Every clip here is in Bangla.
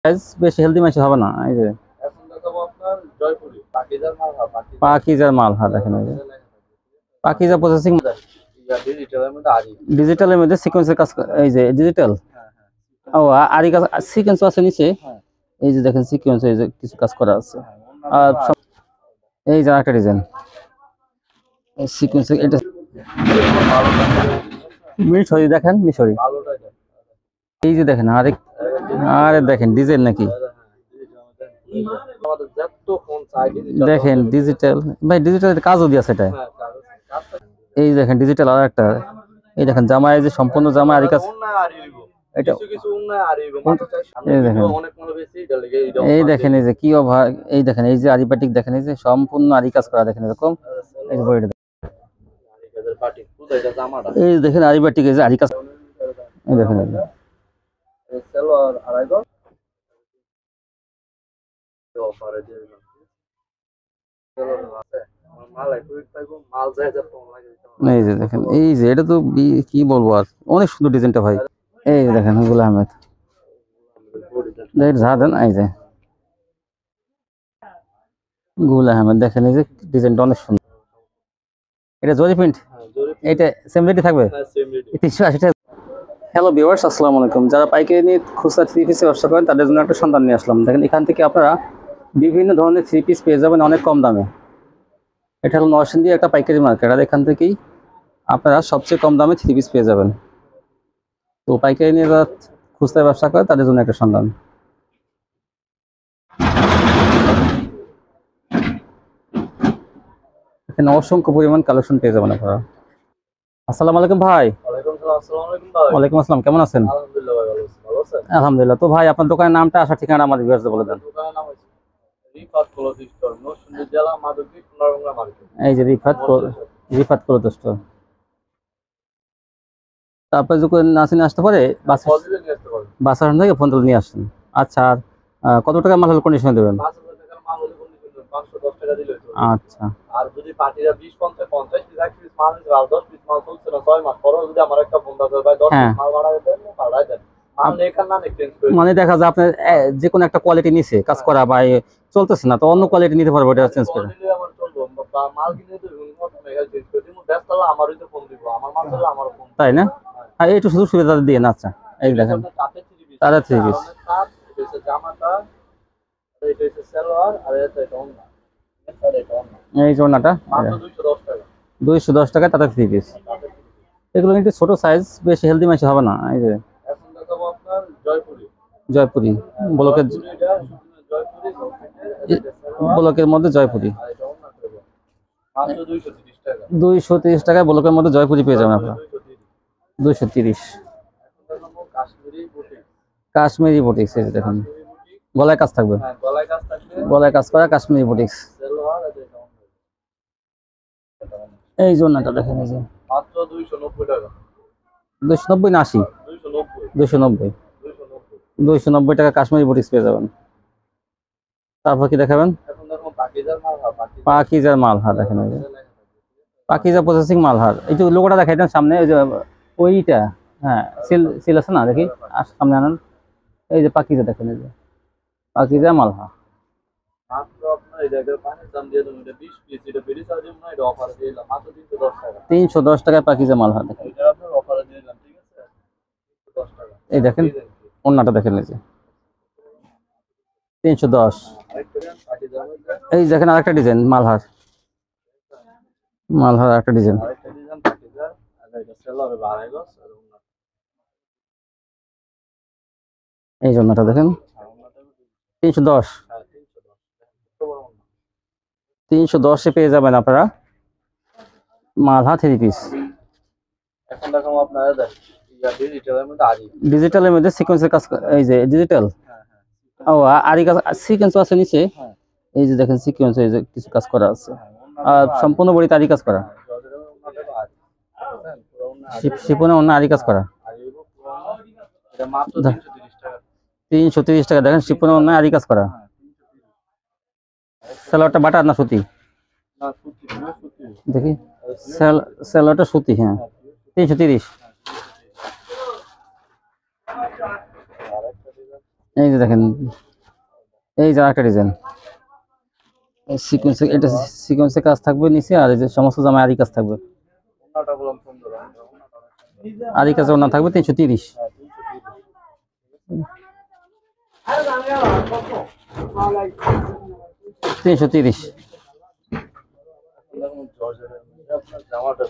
সাইজ বেশি হেলদি মাছ হবে না। এই যে এখন দেখাবো আপনার জয়পুরি পাকিজার মাল, পাকিজার মাল, হ্যাঁ দেখেন এই যে পাকিজা প্রসেসিং ডিজিটালের মধ্যে আরি। ডিজিটালের মধ্যে সিকোয়েন্সের কাজ এই যে ডিজিটাল। ও আরি কাজ সিকোয়েন্স আছে নিচে। এই যে দেখেন সিকোয়েন্স, এই যে কিছু কাজ করা আছে। আর এই যে একটা ডিজাইন এই সিকোয়েন্স, এটা মিশরি দেখেন, মিশরি। এই যে দেখেন আরে আরে দেখেন ডিজাইন নাকি, দেখেন ডিজিটাল ভাই, ডিজিটাল কাজও দিয়ে আছে এটা। এই দেখেন ডিজিটাল আর একটা, এই দেখেন জামা, এই যে সম্পূর্ণ জামা আরি কাজ। এটা এই দেখেন এই যে কি অভাব, এই দেখেন এই যে আরিবাটিক দেখেন, এই যে সম্পূর্ণ আরি কাজ করা দেখেন এরকম। এই যে বইটা এই দেখেন আরিবাটিক, এই যে আরি কাজ, এই দেখেন এই যে দেখেন, এই যে এটা তো কি বলবো আর, অনেক সুন্দর ডিজাইনটা ভাই। এই যে দেখেন গুল আহমেদ, ঝা দেন, এই যে গুল আহমেদ দেখেন, এই যে ডিজাইনটা অনেক সুন্দর। এটা জরি প্রিন্ট, এটা সেম রেটই থাকবে 380 টাকা। হ্যালো ভিউয়ার্স, আসসালামু আলাইকুম। যারা পাইকারি নিয়ে খুচরা থ্রি পিসে ব্যবসা করেন তাদের জন্য একটা সন্ধান নিয়ে আসলাম। দেখেন এখান থেকে আপনারা বিভিন্ন ধরনের থ্রি পিস পেয়ে যাবেন অনেক কম দামে। এটা হলো নরসিংদী একটা পাইকারি মার্কেট, আর এখান থেকেই আপনারা সবচেয়ে কম দামে থ্রি পিস পেয়ে যাবেন। তো পাইকারি নিয়ে যারা খুচরা ব্যবসা করে তাদের জন্য একটা সন্ধান। এখানে অসংখ্য পরিমাণ কালেকশন পেয়ে যাবেন আপনারা। আসসালামু আলাইকুম ভাই। ওয়ালাইকুম আসসালাম, কেমন আছেন? আলহামদুলিল্লাহ। তো ভাই আপনার দোকানের নামটা, আসার ঠিকানা আমাদের ভিউয়ার্সদের বলে দেন। এই যে রিফাত ক্লথ স্টোর। তারপরে যখন নাসিনে আসতে পারে বাসার থেকে ফোন তুলে নিয়ে আসছেন। আচ্ছা, আর কত টাকা মাল হলে কন্ডিশনে দেবেন? আচ্ছা, আর যদি পার্টিরা 20 50 50 পিস মাল নিতে আর 10 পিস মাল চলছে না 6 মাস পরে যদি আমার একটা ফোন দাও ভাই 10 পিস মাল বাড়ায় দেন, বাড়ায় দেন। মানে দেখা যায় আপনার যে কোনো একটা কোয়ালিটি নিছে কাজ করা বা চলতেছে না, তো অন্য কোয়ালিটি নিতে পারবো, এটা চেঞ্জ করে মাল কিনে তো মেগা চেঞ্জ করে দিমু, ব্যস্ত হলে আমারই তো ফোন দিব, আমার মাল হলে আমার ফোন, তাই না? আর একটু শুধু সুবিধা দিয়ে না। আচ্ছা, এই দেখেন তারা থ্রি পিস, এটা জামাটা, এটা হচ্ছে সালোয়ার, আর এটা ওন্না। এই জোনাটা 210 টাকা তাদের থ্রি পিস। এগুলো কিন্তু ছোট সাইজ, বেশি হেলদি মাছ হবে না। এই যে এখন দেখাবো আপনার জয়পুরি, জয়পুরি ব্লকের, ব্লকের মধ্যে জয়পুরি 230 টাকা ব্লকের মধ্যে জয়পুরি পেয়ে যাবেন আপনারা। 230 কাশ্মীরি বুটিক্স। এই যে দেখুন গলায় কাজ থাকবে, গলায় কাজ করা কাশ্মীরি বুটিক্স। এই জন্যটা দেখেন, এই যে মাত্র 290 টাকা, 290 না 80, 290 290 টাকা কাশ্মীরি বুটিক্স পেয়ে যাবেন। তারপর কি দেখাবেন? পাকিজার মাল, হ্যাঁ দেখেন এই যে পাকিজা প্রসেসিং মাল। হার এই যে লোগোটা দেখাই দেন সামনে, ওই যে ওইটা, হ্যাঁ সিল সিল আছে না, দেখি সামনে আনেন। এই যে পাকিজা দেখেন, এই যে পাকিজা মালহা। 310 টাকায় পাকিজা মালহা দেখেন। এই দেখেন অন্যটা দেখেন, এই যে 310। এই দেখেন আরেকটা ডিজাইন মালহার, মালহার একটা ডিজাইন। এই জন্যটা দেখেন 310, 310-এ পেয়ে যাবেন আপনারা মালহা থ্রি পিস। এখন দেখাবো আপনারা ডিজিটালের মধ্যে সিকোয়েন্সের কাজ, এই যে ডিজিটাল। ও আরি কাজ সিকোয়েন্স আছে নিচে। এই যে দেখেন সিকোয়েন্স, এই যে কিছু কাজ করা আছে। আর সম্পূর্ণ বডিতে আরি কাজ করা, শিপনে অন্য আরি কাজ করা। 330 টাকা দেখেন, শিপনে অন্য আরি কাজ করা। সালোয়ারটা বাটার না সুতি? দেখি সালোয়ারটা সুতি, হ্যাঁ 330। এই যে দেখেন, এই যে আরেকটা ডিজাইন, সিকোয়েন্সে, এটা সিকোয়েন্সে কাজ থাকবে নিচে, আর এই যে সমস্ত জামায় আরি কাজ থাকবে। ওনাটা বললাম সুন্দর, আরি কাজে ওনা থাকবে 330। 330। জামাটা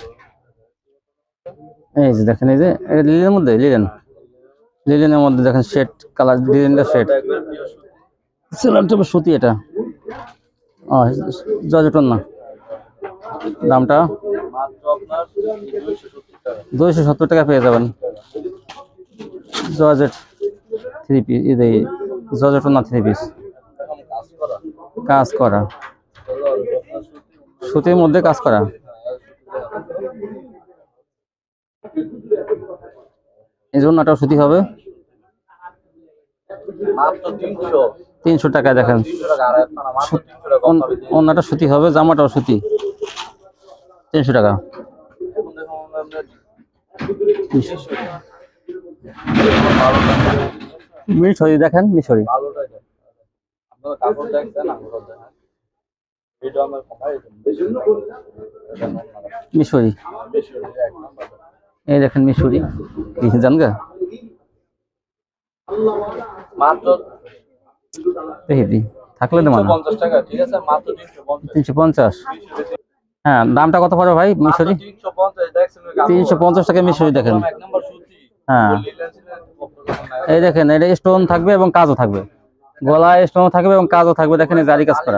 এই যে দেখেন, এই যে এটা লিলেনের মধ্যে, লিলেনের মধ্যে দেখেন শেড কালার, ডিজাইনটা শেড, সেলামটা সুতি, এটা জর্জেটন না। দামটা মাত্র আপনার 270 টাকা। 270 টাকা পেয়ে যাবেন। জর্জেট 3 পিস, এই জর্জেটন না 3 পিস, এখন কাজ করা, কাজ করা, সুতির মধ্যে কাজ করা। এই জন্যটাও সুতি হবে মাত্র 300 টাকা। দেখেন 300 টাকা, আর একটা না, মাত্র 300 টাকা কম পাবে। অন্যটা সুতি হবে, জামাটাও সুতি, 300 টাকা। এখন দেখুন আমরা মিশরি দেখেন, মিশরি ভালোটাই দেন। আপনারা কাপড় দেখছেন, আমরা দেখেন এটা আমার কমাই দেন বেশি না। মিশরি, বেশি হলে এক নাম্বার এই দেখেন মিশরি, কি জানগা মাত্র দেখি দি থাকলে দেব না। 350 টাকা, ঠিক আছে, মাত্র 350। 350। হ্যাঁ, দামটা কত পড়বে ভাই মিশরি? 350 দেখছেন, 350 টাকা মিশরি দেখেন। এক নাম্বার সুতি। হ্যাঁ, এই দেখেন, এটা স্টোন থাকবে এবং কাজও থাকবে, গলায় স্টোন থাকবে এবং কাজও থাকবে। দেখেন এই জারি কাজ করা।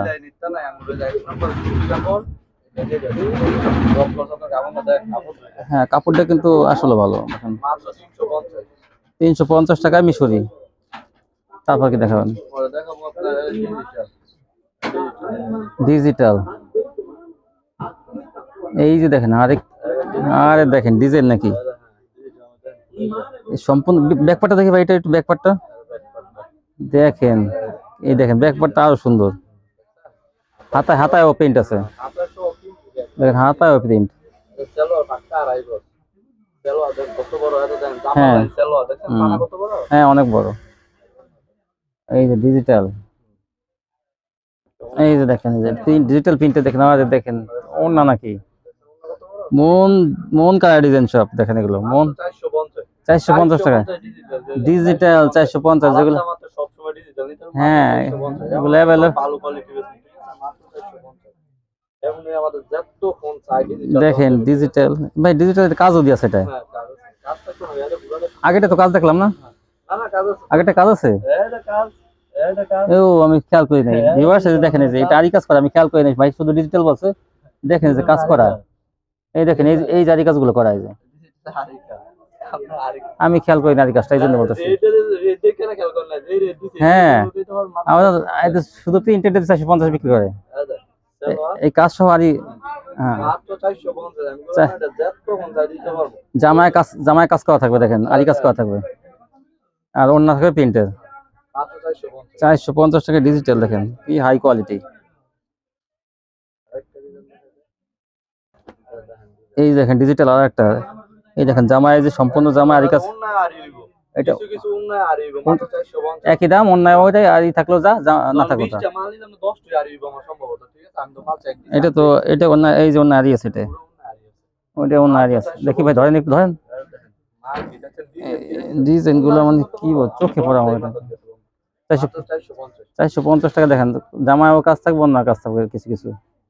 হ্যাঁ, কাপড়টা কিন্তু আসলে ভালো। দেখেন 350 টাকায় মিশরি। তারপর কি দেখাবেন? ডিজিটাল, এই যে দেখেন আরে, আরে দেখেন ডিজাইন নাকি সম্পূর্ণ। ব্যাকপার্টটা দেখি ভাই, এটা একটু ব্যাকপার্টটা দেখেন, এই দেখেন ব্যাকপার্টটা আরো সুন্দর। হাতায় ও প্রিন্ট আছে, দেখেন হাতায় ও প্রিন্ট। হ্যাঁ হ্যাঁ, অনেক বড়। এই যে ডিজিটাল, এই যে দেখেন, এই যে ডিজিটাল প্রিন্টে দেখেন, আমাদের দেখেন ওন্না নাকি মন কালার ডিজাইন সব দেখেন, এগুলো মন 450 টাকা। ডিজিটাল 450 যেগুলো। হ্যাঁ, এগুলো দেখেন ডিজিটাল ভাই, ডিজিটাল কাজও দিয়ে আছে এটা। আগেটা তো কাজ দেখলাম না, আগেটা কাজ আছে। ও আমি খেয়াল করি নাই ভিউয়ার্স, এই দেখেন, এই যে এটা আরি কাজ করা, আমি খেয়াল করি নাই ভাই, শুধু ডিজিটাল বলছে। দেখেন যে কাজ করা, এই দেখেন এই জারি কাজগুলো করা, এই যে আমি খেয়াল করি না আরি কাজটা, এই জন্য বলতেছি। হ্যাঁ, আমাদের শুধু প্রিন্টেড 450 বিক্রি করে, এই কাজ সহ আরি। হ্যাঁ, জামায় কাজ করা থাকবে, দেখেন আরি কাজ করা থাকবে, আর অন্য থাকবে প্রিন্টের। 450 টাকা ডিজিটাল, দেখেন কি হাই কোয়ালিটি। এই দেখেন ডিজিটাল আর একটা, এই দেখেন জামায়, যে সম্পূর্ণ জামা আরি কাজ। এটা একই দাম, অন্যায় ওইটাই, আরি থাকলো যা না থাকলো তা। এটা তো, এটা অন্যায়, এই যে অন্যায় আরি আছে, এটা ওইটা অন্যায় আরি আছে। দেখি ভাই ধরেন, একটু ধরেন ডিজাইন গুলো, মানে কি বল, চোখে পড়া আমার। 450 টাকা। দেখেন জামায়ও কাজ থাকবে, অন্য কাজ থাকবে কিছু কিছু।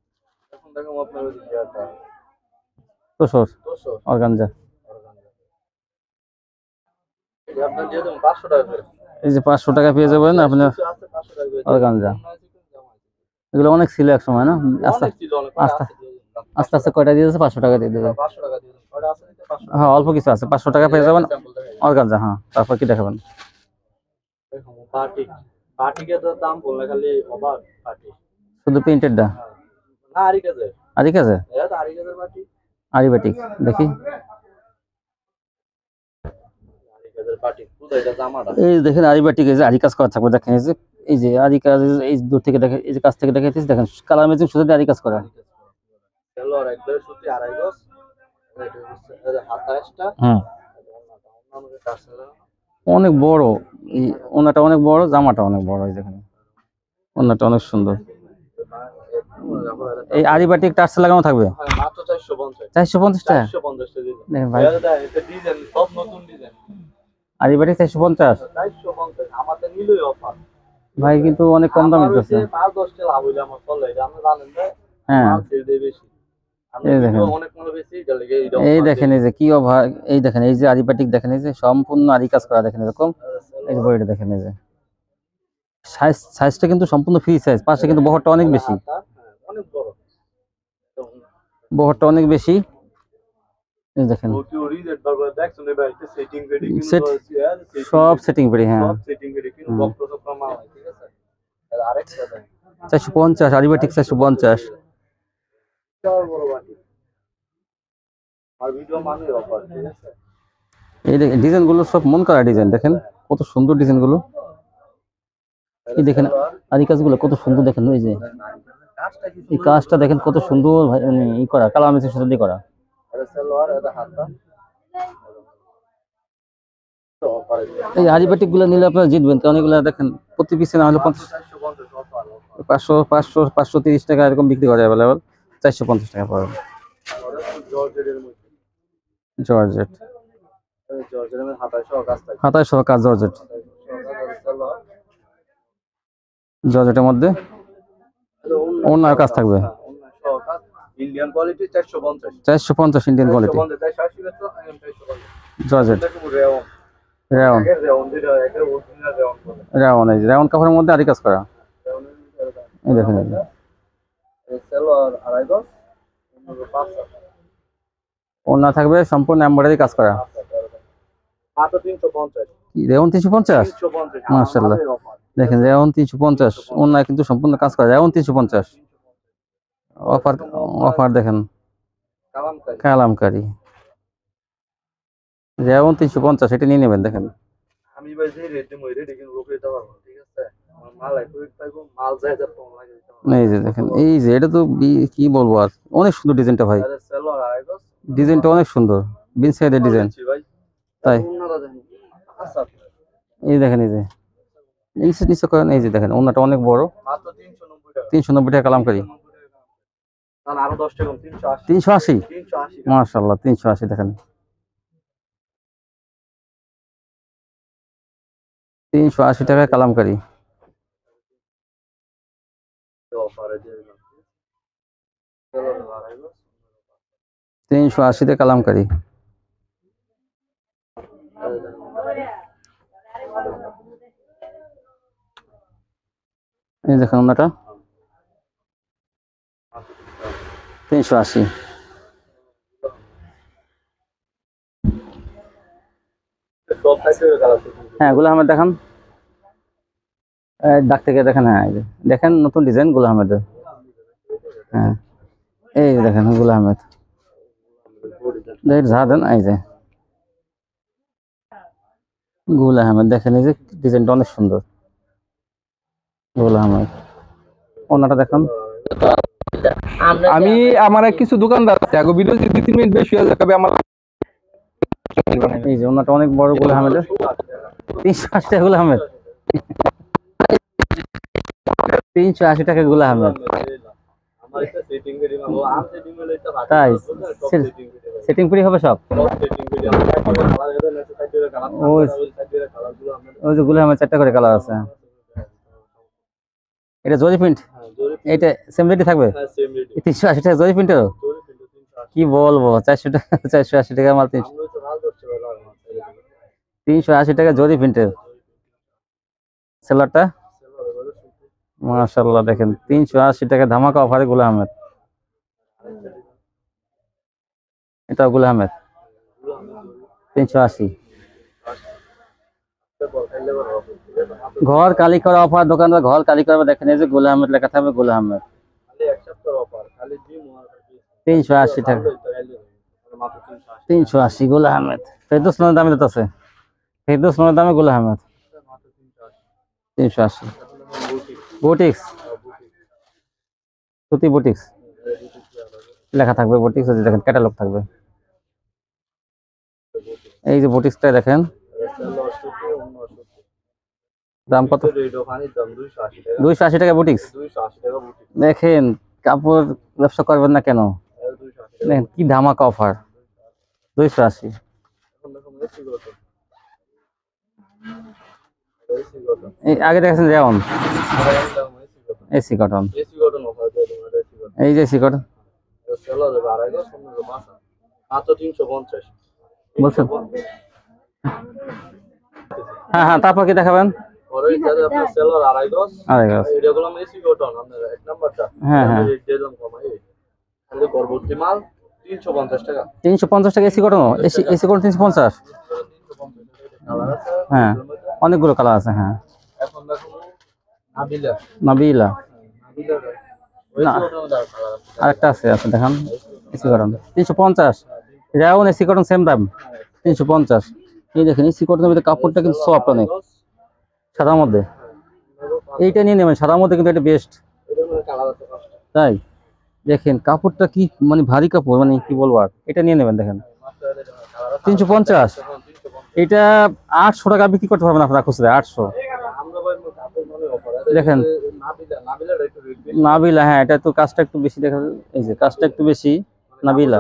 তোসর অর্গানজা, এই যে 500 টাকা পেয়ে যাবেন আপনার অর্গানজা। এগুলো অনেক ছিল এক সময় না, আস্তে আস্তে আস্তে আস্তে কয়টা দিয়েছে, 500 টাকা দিয়ে দেবে। হ্যাঁ, অল্প কিছু আছে, 500 টাকা পেয়ে যাবেন অর্গানজা। হ্যাঁ, তারপর কি দেখাবেন? শুধু প্রিন্টেড দা, আরি কাজে, আরি বাটিক দেখি। এই দেখেন আরি বাটিক, এই যে আরি কাজ করা থাকবে, দেখেন এই যে আরি কাজ, এই দূর থেকে দেখেন, এই যে কাছ থেকে দেখাইতেছি, দেখেন কালার ম্যাচিং সুতো দিয়ে আরি কাজ করা। অনেক বড়, এই ওনাটা অনেক বড়, জামাটা অনেক বড়, এই দেখেন ওনাটা অনেক সুন্দর। এই আরিবাটিক টার্সেল লাগানো থাকবে মাত্র 450 450 টাকা। 450 টাকা দিন দেখেন ভাই, এটা ডিজাইন সব নতুন ডিজাইন আরিবাটিক 450 450 আমাদের নিলই অফার ভাই, কিন্তু অনেক কম দামে দিতেছে। 5-10 টাকা লাভ হইলে আমার চলে, এটা আমরা জানেন না। হ্যাঁ, মাল সেল দেয় বেশি, আমরা এই দেখেন, অনেক মাল বেশি এটা লাগে এই দেখেন এই যে কি অভাব, এই দেখেন এই যে আরিবাটিক দেখেন, এই যে সম্পূর্ণ আরি কাজ করা দেখেন এরকম। এই যে বডিটা দেখেন, এই যে সাইজটা কিন্তু সম্পূর্ণ ফ্রি সাইজ, পাশে কিন্তু বহরটা অনেক বেশি, অনেক বড় বহরটা অনেক বেশি। এই দেখেন সেট সব সেটিং করি। হ্যাঁ, 450 আরিবাটিক 450। এই ডিজাইন গুলো সব মন করা ডিজাইন, দেখেন কত সুন্দর ডিজাইন গুলো। এই দেখেন আরি কাজগুলো কত সুন্দর, দেখেন ওই যে এই কাজটা দেখেন কত সুন্দর ভাই, মানে ই করা কালার মেশিন সুন্দর দিয়ে করা। এই আরিবাটিক গুলো নিলে আপনারা জিতবেন, কারণ এগুলো দেখেন প্রতি পিসে না হলে 500 530 টাকা এরকম বিক্রি করা অ্যাভেলেবল, 450 টাকা পড়বে। জর্জেট, হাতায় সহ কাজ, জর্জেট, জর্জেটের মধ্যে ওনার কাজ থাকবে। Indian quality 450 450 Indian quality georgette, rayon, rayon, এই রেওন কাপড়ের মধ্যে আরি কাজ করা। এই দেখেন ওনা থাকবে সম্পূর্ণ এমব্রয়ডারি কাজ করা। মাত্র 350 কি রেওন 350? মাশাআল্লাহ, দেখেন রেওন 350, ওনা কিন্তু সম্পূর্ণ কাজ করা, রেওন 350। অফার, অফার দেখেন কালামকারী রেওন 350, এটা নিয়ে নেবেন। দেখেন আমি ভাই যে রেট দেব ওই রেটে কিন্তু লোক দিতে পারবো, ঠিক আছে? আমার মাল একটু পাইবো, মাল যায় যা কম লাগে। এই যে দেখেন, এই যে এটা তো কি বলবো, আর অনেক সুন্দর ডিজাইনটা ভাই, আরে সেলর আইগো ডিজাইনটা অনেক সুন্দর, বিন সাইডের ডিজাইন। তাই আচ্ছা এই দেখেন, এই যে নিচে নিচে করেন, এই যে দেখেন ওনাটা অনেক বড়, মাত্র 390 টাকা। 390 টাকা কালামকারী। তাহলে আরো 10 টাকা কম, 380 380 380 মাশাআল্লাহ, 380 দেখেন, 380 টাকা কালামকারী। অফারে দিয়ে দিলাম। সেলর আইগো 380 টাকা কালামকারী। এই দেখেন ওনাটা 380। সব সাইজের কালার আছে। হ্যাঁ, গুল আহমেদ দেখান, ডাক থেকে দেখেন। হ্যাঁ, এই যে দেখেন নতুন ডিজাইন গুল আহমেদের। হ্যাঁ, এই যে দেখেন গুল আহমেদ, ঝা দেন, এই যে গুল আহমেদ দেখেন, এই যে ডিজাইনটা অনেক সুন্দর, গুল আহমেদ। ওনাটা দেখেন, আমি আমার কিছু দোকানদার আছে আগে ভিডিও যদি 2-3 মিনিট বেশি হয়ে যাবে আমার। এই যে ওনাটা অনেক বড় গুল আহমেদের, 380 টাকা গুল আহমেদ, 380 টাকা গুল আহমেদ। আমার একটা সেটিং করে দিলাম, ও আম সেটিং হলে এটা ভালো। তাই সেটিং ফ্রি হবে সব। সেটিং করে আমরা কালার করে নেক্সট সাইডের কালার, ওই সাইডের কালারগুলো আমরা ওই যে গুল আহমেদ 4টা করে কালার আছে। এটা জরি প্রিন্ট, এটা সেম রেটই থাকবে সেম রেট 380 টাকা জরি প্রিন্টেরও। জরি কিন্তু 380 কি বলবো, 400 টাকা 480 টাকা মাল, আমরা তো ভালো করতে পারলাম 380 টাকা জরি প্রিন্টের সেলারটা। মাশাআল্লাহ দেখেন 380 টাকা ধামাকা অফারে গুল আহমেদ। এটা গুল আহমেদ 380। ঘর কালি করা অফার, দোকানদার ঘর কালি করবে, দেখেন এই যে গুল আহমেদ লেখা থাকবে, গুল আহমেদ খালি এক সপ্তাহ অফার, খালি জিম আর 380 টাকা, মাত্র 380 380 গুল আহমেদ। ফেরদৌস লোনের দামে দিতেছে, ফেরদৌস লোনের দামে গুল আহমেদ মাত্র 380। 380 বুটিক্স, সুতি বুটিক্স লেখা থাকবে, বুটিক্স দেখেন ক্যাটালগ থাকবে। এই যে বুটিক্সটা দেখেন, দাম কত? রেড ওখানে দাম 280 টাকা। 280 টাকা বুটিক্স। 280 টাকা বুটিক। দেখেন কাপড় ব্যবসা করবেন না কেন? 280 টাকা। দেখেন কি ধামাকা অফার, 280। এখন দেখুন এসি কটন। AC cotton. এই আগে দেখেছেন যেমন AC cotton, AC cotton offer দিয়ে দিলাম, এসি কটন। এই যে এসি কটন সেলরে 250 সম্মানিত মাছ মাত্র 350 বলছেন। হ্যাঁ হ্যাঁ, তারপর কি দেখাবেন? পরে যারা আপনার সেলর 250 আরে গাছ, এটা গুলো এসি কটন আপনার এক নাম্বারটা। হ্যাঁ হ্যাঁ, রেট দিলাম কমাই তাহলে পরবর্তী মাল 350 টাকা। 350 টাকা AC cotton, AC AC cotton 350। Colour আছে হ্যাঁ, অনেকগুলো কালার আছে। হ্যাঁ, এখন দেখুন নাবিলা নাবিলা নাবিলা না, আরেকটা আছে, আছে দেখান। এসি কটন 350, যেমন এসি কটন সেম দাম 350। এই দেখেন এসি কটনের মধ্যে কাপড়টা কিন্তু সফট অনেক, সাদার মধ্যে। এইটা নিয়ে নেবেন, সাদার মধ্যে কিন্তু এটা বেস্ট। তাই দেখেন কাপড়টা কি মানে ভারী কাপড়, মানে কি বলবো আর। এটা নিয়ে নেবেন, দেখেন 350। এটা 800 টাকা বিক্রি করতে পারবেন আপনারা খুচরা, 800। দেখেন নাবিলা, হ্যাঁ এটা তো কাজটা একটু বেশি দেখা, এই যে কাজটা একটু বেশি নাবিলা।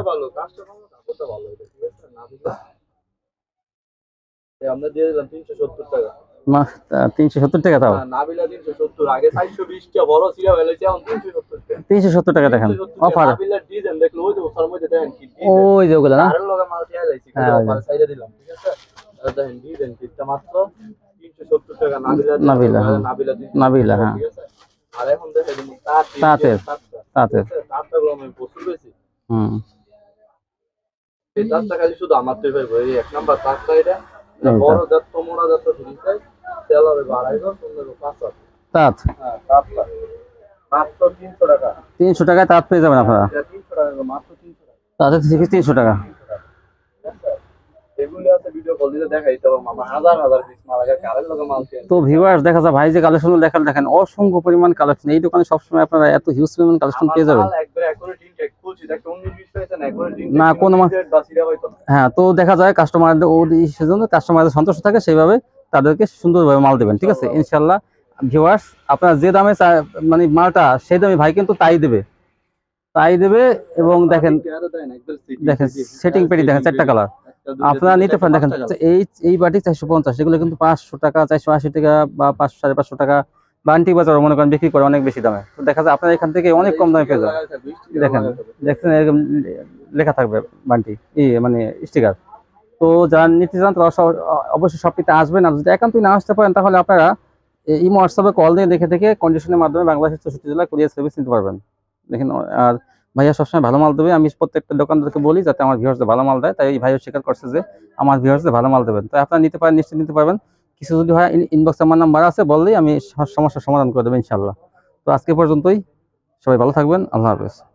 আমরা দিয়ে দিলাম 370 টাকা। 370 টাকা তাও। নাবিলা 370, আগে 420 টা বড় ছিল হইছে এখন 370 টাকা। 370 টাকা দেখেন অফার। নাবিলার ডিজাইন দেখলো ওই যে ওর মধ্যে দেখেন কি ওই যে ওগুলা না, আরের লগে মাল দেয়া যাইছে হ্যাঁ, অফার সাইডে দিলাম, ঠিক আছে। আর দেখেন ডিজাইন কিটা মাত্র 370 টাকা। নাবিলা নাবিলা, হ্যাঁ নাবিলা নাবিলা, হ্যাঁ ঠিক আছে। আর এখন দেখেন তাঁতের তাঁতের, তাঁতের। তাঁতটা গুলো আমি প্রচুর বেশি। হুম, এই তাঁতটা খালি শুধু আমার তুই ভাই এই এক নাম্বার তাঁতটা এটা বড় জাত তোমরা জাত ফ্রি সাইজ সেলরে 250 সুন্দর 50। তাঁত, হ্যাঁ তাঁতটা মাত্র 300 টাকা। 300 টাকায় তাঁত পেয়ে যাবেন আপনারা। 300 টাকা মাত্র 300 টাকা। তাঁতের থেকে 300 টাকা। এগুলো আছে ভিডিও কল দিতে দেখাই তো মামা হাজার হাজার পিস মাল আগে কারের লগে মাল কেন। তো ভিউয়ার্স দেখা যায় ভাই যে কালেকশন দেখাল, দেখেন অসংখ্য পরিমাণ কালেকশন। এই দোকানে সবসময় আপনারা এত হিউজ পরিমাণ কালেকশন পেয়ে যাবেন। একবার একবারে টিন টেক খুলছি দেখো 19 20 পেয়েছেন একবারে টিন না কোনো বাসিরা হয়তো না। হ্যাঁ, তো দেখা যায় কাস্টমারদের সেজন্য কাস্টমারদের সন্তুষ্ট থাকে, সেইভাবে তাদেরকে সুন্দরভাবে মাল দেবেন, ঠিক আছে ইনশাল্লাহ। ভিউয়ার্স আপনারা যে দামে মানে মালটা সেই দামে ভাই কিন্তু তাই দেবে, তাই দেবে। এবং দেখেন দেখেন সেটিং পেটি দেখেন 4টা কালার আপনারা নিতে পারেন। দেখেন এই বাটি 450, এগুলো কিন্তু 500 টাকা 480 টাকা বা 500 550 টাকা বান্টি বাজার মনে করেন বিক্রি করে অনেক বেশি দামে। তো দেখা যায় আপনারা এখান থেকে অনেক কম দামে পেয়ে যাবেন। দেখেন দেখছেন এরকম লেখা থাকবে বান্টি মানে স্টিকার। তো যারা নিতে চান তারা অবশ্যই শপটিতে আসবেন। আর যদি একান্তই না আসতে পারেন তাহলে আপনারা ইমো হোয়াটসঅ্যাপে কল দিয়ে দেখে থেকে কন্ডিশনের মাধ্যমে বাংলাদেশের 64 জেলায় কুরিয়ার সার্ভিস নিতে পারবেন। দেখেন আর ভাইয়া সবসময় ভালো মাল দেবে। আমি প্রত্যেকটা দোকানদারকে বলি যাতে আমার ভিউয়ার্সদের ভালো মাল দেয়, তাই এই ভাইও স্বীকার করছে যে আমার ভিউয়ার্সদের ভালো মাল দেবেন। তাই আপনারা নিতে পারেন, নিশ্চয়ই নিতে পারবেন। কিছু যদি হয় ইনবক্সে আমার নাম্বার আছে, বললেই আমি সমস্যার সমাধান করে দেবো ইনশাল্লাহ। তো আজকে পর্যন্তই, সবাই ভালো থাকবেন, আল্লাহ হাফেজ।